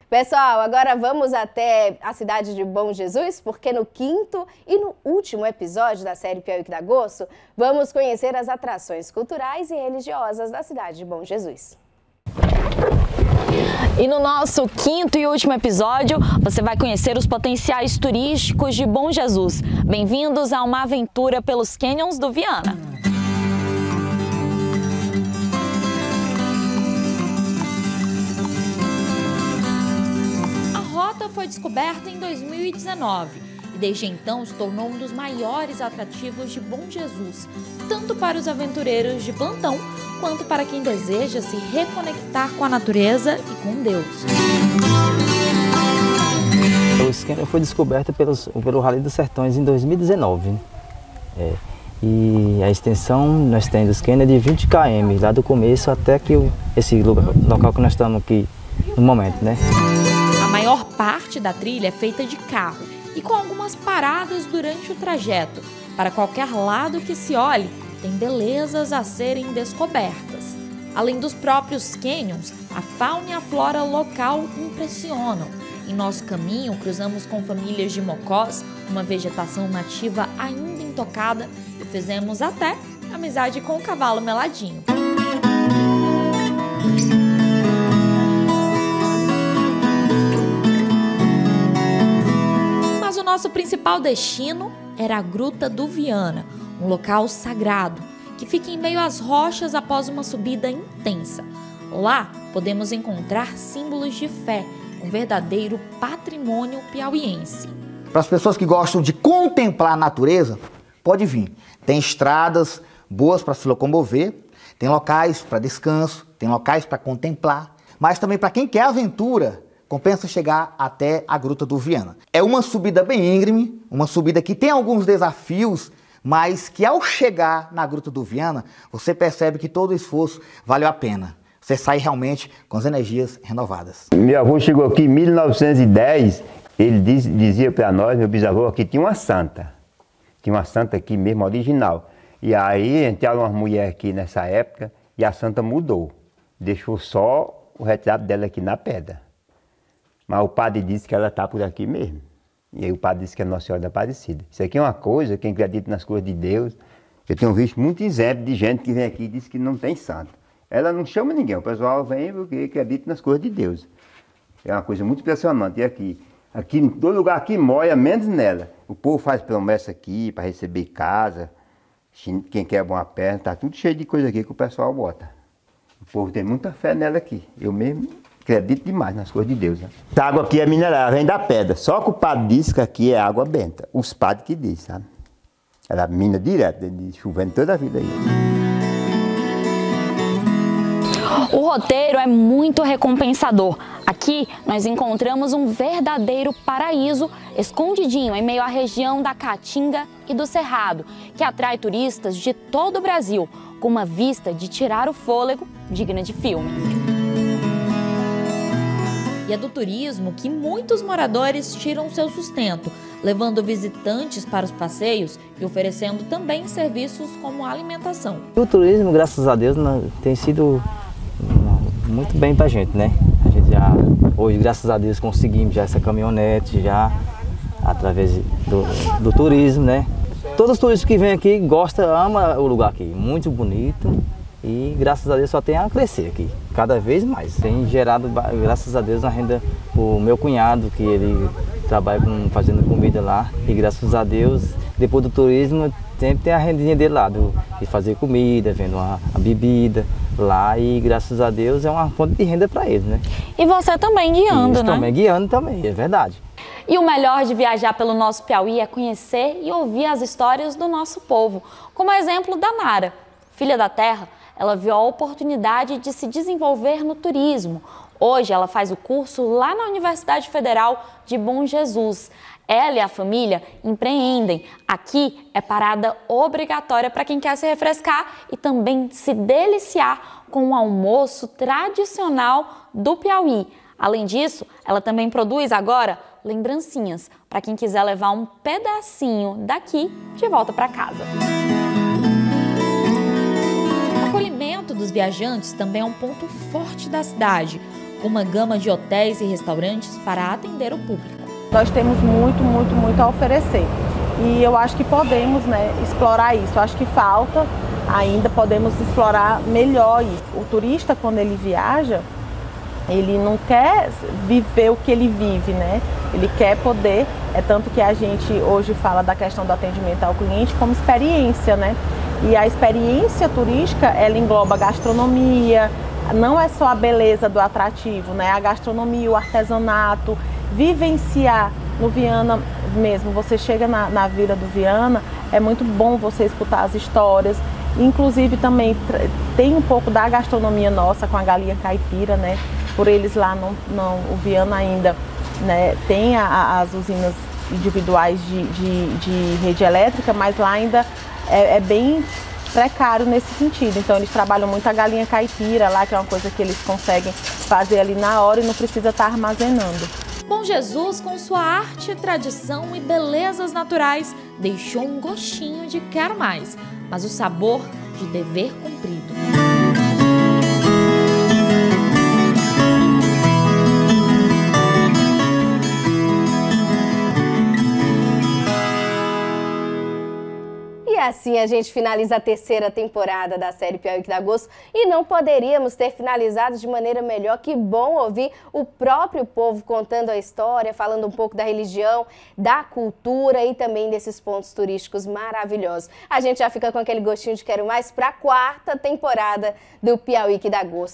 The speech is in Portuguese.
Pessoal, agora vamos até a cidade de Bom Jesus, porque no quinto e no último episódio da série Piauí que dá gosto, vamos conhecer as atrações culturais e religiosas da cidade de Bom Jesus. E no nosso quinto e último episódio, você vai conhecer os potenciais turísticos de Bom Jesus. Bem-vindos a uma aventura pelos cânions do Viana. A rota foi descoberta em 2019 e desde então se tornou um dos maiores atrativos de Bom Jesus, tanto para os aventureiros de plantão, quanto para quem deseja se reconectar com a natureza e com Deus. O cânion foi descoberto pelo Rally dos Sertões em 2019. E a extensão nós temos dos cânions é de 20 km, lá do começo até que esse local que nós estamos aqui no momento, né? A maior parte da trilha é feita de carro e com algumas paradas durante o trajeto. Para qualquer lado que se olhe, tem belezas a serem descobertas. Além dos próprios cânions, a fauna e a flora local impressionam. Em nosso caminho, cruzamos com famílias de mocós, uma vegetação nativa ainda intocada, e fizemos até amizade com o cavalo meladinho. Mas o nosso principal destino era a Gruta do Viana, um local sagrado, que fica em meio às rochas após uma subida intensa. Lá podemos encontrar símbolos de fé, um verdadeiro patrimônio piauiense. Para as pessoas que gostam de contemplar a natureza, pode vir. Tem estradas boas para se locomover, tem locais para descanso, tem locais para contemplar, mas também para quem quer aventura, compensa chegar até a Gruta do Viana. É uma subida bem íngreme, uma subida que tem alguns desafios, mas que ao chegar na Gruta do Viana, você percebe que todo o esforço valeu a pena. Você sai realmente com as energias renovadas. Meu avô chegou aqui em 1910, ele dizia para nós, meu bisavô, que tinha uma santa. Tinha uma santa aqui mesmo, original. E aí entraram umas mulheres aqui nessa época e a santa mudou. Deixou só o retrato dela aqui na pedra. Mas o padre disse que ela está por aqui mesmo. E aí o padre disse que é Nossa Senhora da Aparecida. Isso aqui é uma coisa, quem acredita nas coisas de Deus. Eu tenho visto muitos exemplos de gente que vem aqui e diz que não tem santo. Ela não chama ninguém, o pessoal vem porque acredita nas coisas de Deus. É uma coisa muito impressionante. E aqui em todo lugar aqui molha, menos nela. O povo faz promessa aqui para receber casa, quem quebra uma perna, está tudo cheio de coisa aqui que o pessoal bota. O povo tem muita fé nela aqui. Eu mesmo acredito demais nas coisas de Deus. Né? Essa água aqui é mineral, vem da pedra. Só que o padre disse que aqui é água benta. Os padres que dizem, sabe? Ela mina direto, chovendo toda a vida aí. O roteiro é muito recompensador. Aqui nós encontramos um verdadeiro paraíso escondidinho em meio à região da Caatinga e do Cerrado, que atrai turistas de todo o Brasil, com uma vista de tirar o fôlego digna de filme. E é do turismo que muitos moradores tiram seu sustento, levando visitantes para os passeios e oferecendo também serviços como alimentação. O turismo, graças a Deus, tem sido muito bem pra gente, né? A gente já, hoje, graças a Deus, conseguimos já essa caminhonete, já através do turismo, né? Todos os turistas que vêm aqui gostam, amam o lugar aqui, muito bonito e graças a Deus só tem a crescer aqui, cada vez mais. Tem gerado, graças a Deus, uma renda o meu cunhado, que ele trabalha fazendo comida lá e graças a Deus, depois do turismo, sempre tem a rendinha dele lá, de fazer comida, vendo a bebida lá e graças a Deus é uma fonte de renda para ele, né? E você também guiando, né? Também guiando também, é verdade. E o melhor de viajar pelo nosso Piauí é conhecer e ouvir as histórias do nosso povo, como o exemplo da Nara, filha da terra. Ela viu a oportunidade de se desenvolver no turismo. Hoje ela faz o curso lá na Universidade Federal de Bom Jesus. Ela e a família empreendem. Aqui é parada obrigatória para quem quer se refrescar e também se deliciar com o almoço tradicional do Piauí. Além disso, ela também produz agora lembrancinhas para quem quiser levar um pedacinho daqui de volta para casa. O acolhimento dos viajantes também é um ponto forte da cidade. com uma gama de hotéis e restaurantes para atender o público. Nós temos muito a oferecer e eu acho que podemos, né, explorar isso. Eu acho que falta ainda, podemos explorar melhor isso. O turista, quando ele viaja, ele não quer viver o que ele vive, né? Ele quer poder, tanto que a gente hoje fala da questão do atendimento ao cliente como experiência, né? E a experiência turística, ela engloba gastronomia, não é só a beleza do atrativo, né? A gastronomia, o artesanato, vivenciar no Viana mesmo. Você chega na Vila do Viana, é muito bom você escutar as histórias. Inclusive também tem um pouco da gastronomia nossa com a galinha caipira, né? Por eles lá, o Viana ainda, né, tem as usinas individuais de rede elétrica, mas lá ainda é bem precário nesse sentido. Então eles trabalham muito a galinha caipira lá, que é uma coisa que eles conseguem fazer ali na hora e não precisa estar armazenando. Bom Jesus, com sua arte, tradição e belezas naturais, deixou um gostinho de quero mais, mas o sabor de dever cumprido. E assim a gente finaliza a terceira temporada da série Piauí que dá gosto e não poderíamos ter finalizado de maneira melhor. Que bom ouvir o próprio povo contando a história, falando um pouco da religião, da cultura e também desses pontos turísticos maravilhosos. A gente já fica com aquele gostinho de quero mais para a quarta temporada do Piauí que dá gosto.